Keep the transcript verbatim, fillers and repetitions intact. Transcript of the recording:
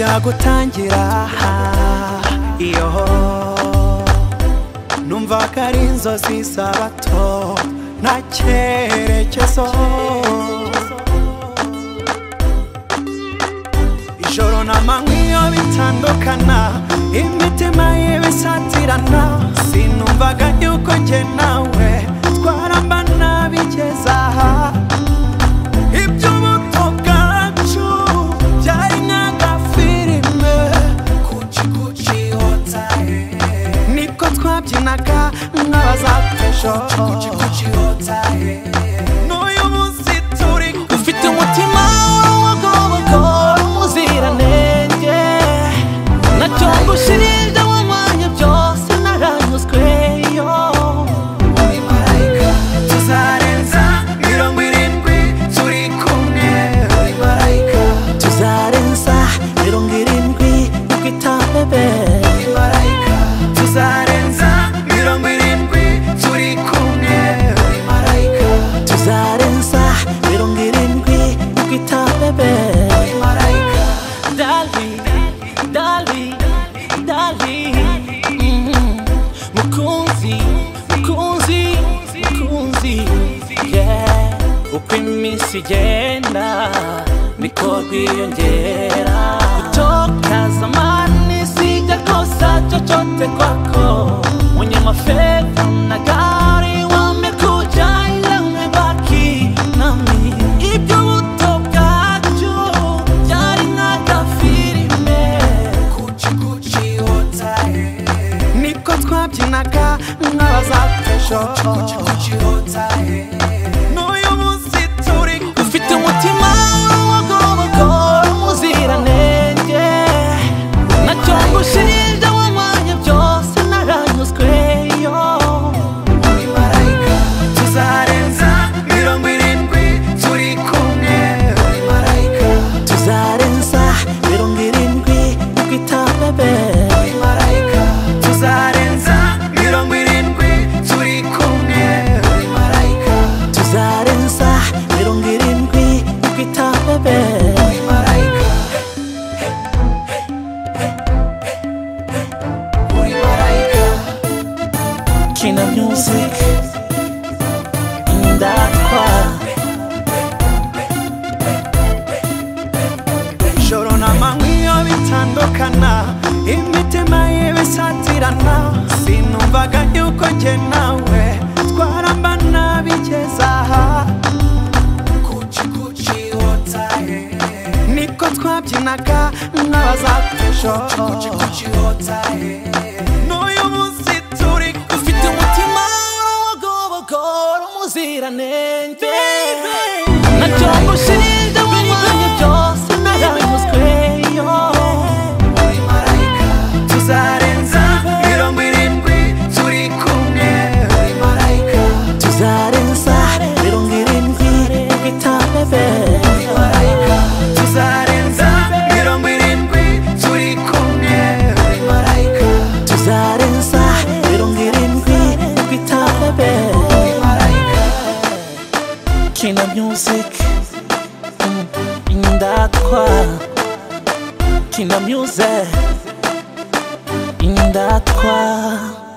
bijya gutangira iyo numvaga ari inzozi z'abato nta cyerekezo, ijoro n'amanywa iyo bitandukana imitima y'ibisatirana, sinumvaga yuko njye nawe twarambana bigeze aha. Iby'ubuto bwacu byari nk'agafilime kuki kuki hotahe, niko twabyinaga nk'abazapejo kuki kuki hotahe. N'uyu munsi turi ufite umutima w'urugobogo umuziranenge, nacyo ngushirira mu mwanya byose naranyuzweyo. Uri marayika tuzarenza mirongo irindwi turi kumwe, uri marayika tuzarenza mirongo irindwi ukitambebe, uri marayika tuzarenza mirongo irindwi turi kumwe, uri marayika tuzarenza mirongo irindwi ukitambebe, uri marayika. Dali, dali, dali, mm-hmm. Mukunzi, mukunzi, mukunzi, yeah. Uko iminsi igenda niko rwiyongera, kutoka zamani sijakosa chochote kwako, mwenye mafedha na gari wamekuja ila umebaki nami. Iby'ubuto bwacu byari nk'agafilime kuki kuki hotahe, niko twabyinaga nk'abazapejo kuki kuki hotahe. N'uyu munsi turi ufite umutima w'urugobogo umuziranenge, nacyo ngushirira mu mwanya byose naranyuzweyo. Uri marayika tuzarenza mirongo irindwi turi kumwe, uri marayika tuzarenza mirongo irindwi ukitambebe, uri marayika tuzarenza mirongo irindwi turi kumwe, uri marayika tuzarenza mirongo irindwi ukitambebe, uri marayika uri marayika. Kina Music Indatwa, ijoro n'amanywa iyo bitandukana imitima y'ibisatirana, sinumvaga yuko njye nawe twarambana bigeze aha. Kuki kuki hotahe, niko twabyinaga nk'abazapejo kuki kuki hotahe. N'uyu munsi turi ufite umutima w'urugobogo umuziranenge, nacyo ngushirira mu mwanya byose naranyuzweyo. Uri marayika tuzarenza mirongo irindwi turi kumwe, uri marayika tuzarenza mirongo irindwi ukitambebe, uri marayika tuzarenza mirongo irindwi turi kumwe, uri marayika tuzarenza mirongo irindwi ukitambebe, uri marayika. Kina Music mm, Indatwa, Kina Music Indatwa.